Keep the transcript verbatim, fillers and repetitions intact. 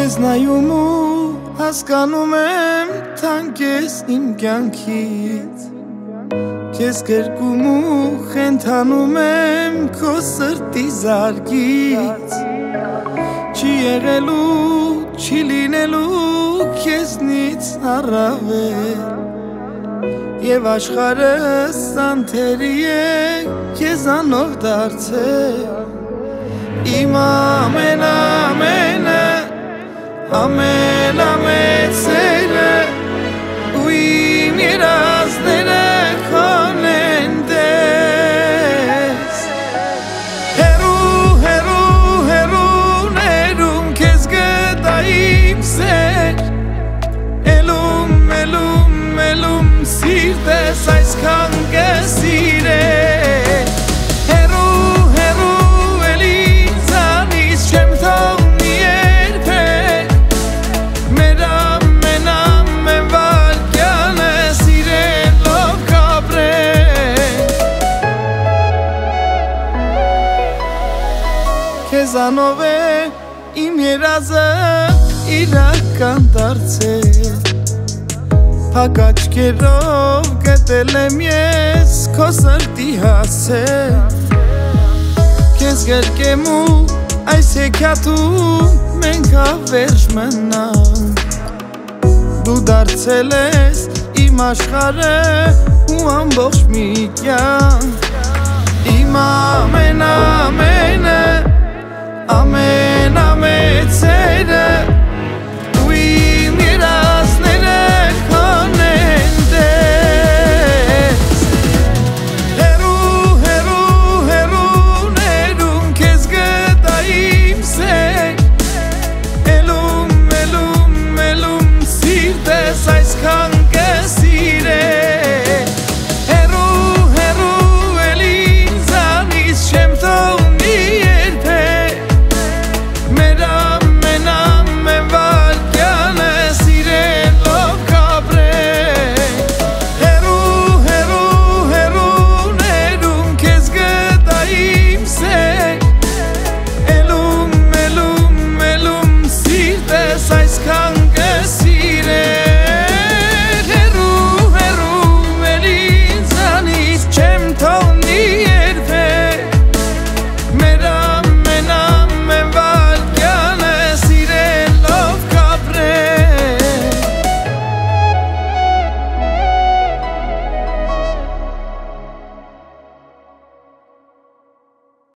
Քեզ նայում ու հասկանում եմ թանկ ես իմ կյանքից Քեզ գրկում ու խենթանում եմ քո սրտի զարկից Չի եղել ու չի լինելու քեզնից առավել Եվ աշխարհս անթերի է քեզանով դարձել Իմ ամեն ամենը ամեն ամեցերը ու իմ երազները քոն են դες Հերու, հերու, հերու ներում քեզ գտա իմ սեր Էլում, էլում, էլում սիրտես այսքան կսիրել Հերու, հերու, էլի ձանից չեմ թողնի երբեք Մեր ամեն ամեն վարկյանը սիրելով կապրենք Քեզանով է իմ երազը իրական դարձել Փակ աչքերով գտել եմ ես քո սրտի հասել Քեզ գրկեմ ու այս հեքիաթում մենք հավերժ մնանք Դու դարձել ես իմ աշխարհը ու ամբողջ մի կյանք Իմ ամեն ամենը ամեն ամեն